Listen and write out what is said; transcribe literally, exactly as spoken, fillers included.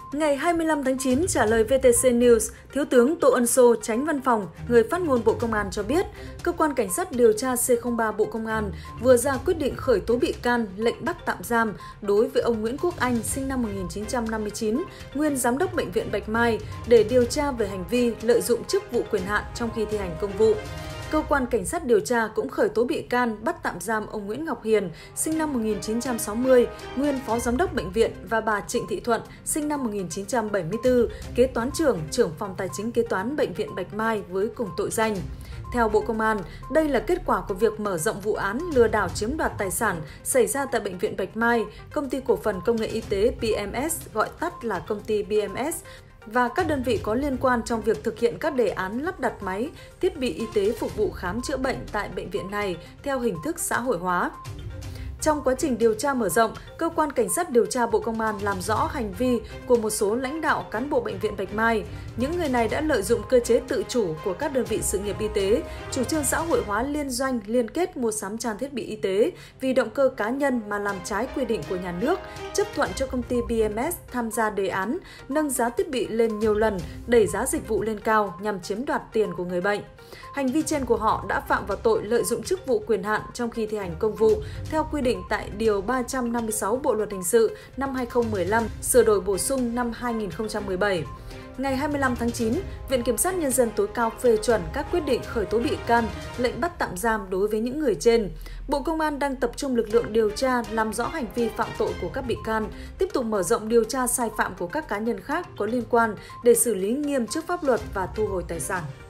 Ngày hai mươi lăm tháng chín, trả lời vê tê xê News, Thiếu tướng Tô Ân Sô, Chánh Văn phòng, người phát ngôn Bộ Công an cho biết, Cơ quan Cảnh sát điều tra C không ba Bộ Công an vừa ra quyết định khởi tố bị can, lệnh bắt tạm giam đối với ông Nguyễn Quốc Anh, sinh năm một nghìn chín trăm năm mươi chín, nguyên Giám đốc Bệnh viện Bạch Mai, để điều tra về hành vi lợi dụng chức vụ quyền hạn trong khi thi hành công vụ. Cơ quan Cảnh sát điều tra cũng khởi tố bị can, bắt tạm giam ông Nguyễn Ngọc Hiền, sinh năm một nghìn chín trăm sáu mươi, nguyên Phó Giám đốc Bệnh viện và bà Trịnh Thị Thuận, sinh năm một nghìn chín trăm bảy mươi tư, kế toán trưởng, trưởng phòng tài chính kế toán Bệnh viện Bạch Mai với cùng tội danh. Theo Bộ Công an, đây là kết quả của việc mở rộng vụ án lừa đảo chiếm đoạt tài sản xảy ra tại Bệnh viện Bạch Mai, Công ty Cổ phần Công nghệ Y tế pê em ét, gọi tắt là công ty bê em ét, và các đơn vị có liên quan trong việc thực hiện các đề án lắp đặt máy, thiết bị y tế phục vụ khám chữa bệnh tại bệnh viện này theo hình thức xã hội hóa. Trong quá trình điều tra mở rộng, Cơ quan Cảnh sát điều tra Bộ Công an làm rõ hành vi của một số lãnh đạo cán bộ Bệnh viện Bạch Mai. Những người này đã lợi dụng cơ chế tự chủ của các đơn vị sự nghiệp y tế, chủ trương xã hội hóa liên doanh, liên kết mua sắm trang thiết bị y tế vì động cơ cá nhân mà làm trái quy định của nhà nước, chấp thuận cho công ty bê em ét tham gia đề án, nâng giá thiết bị lên nhiều lần, đẩy giá dịch vụ lên cao nhằm chiếm đoạt tiền của người bệnh. Hành vi trên của họ đã phạm vào tội lợi dụng chức vụ quyền hạn trong khi thi hành công vụ theo quy định tại Điều ba trăm năm mươi sáu Bộ Luật Hình sự năm hai nghìn không trăm mười lăm, sửa đổi bổ sung năm hai nghìn không trăm mười bảy. Ngày hai mươi lăm tháng chín, Viện Kiểm sát Nhân dân tối cao phê chuẩn các quyết định khởi tố bị can, lệnh bắt tạm giam đối với những người trên. Bộ Công an đang tập trung lực lượng điều tra, làm rõ hành vi phạm tội của các bị can, tiếp tục mở rộng điều tra sai phạm của các cá nhân khác có liên quan để xử lý nghiêm trước pháp luật và thu hồi tài sản.